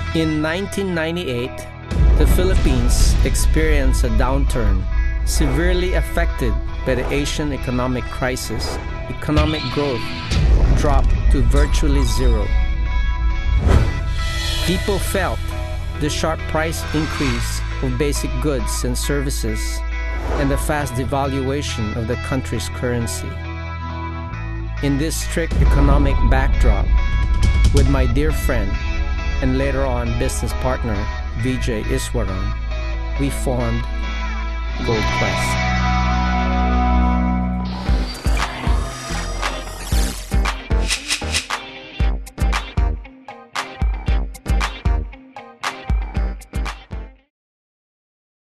In 1998, the Philippines experienced a downturn severely affected by the Asian economic crisis. Economic growth dropped to virtually zero. People felt the sharp price increase of basic goods and services and the fast devaluation of the country's currency. In this strict economic backdrop, with my dear friend and later on business partner Vijay Eswaran, we formed Gold Quest.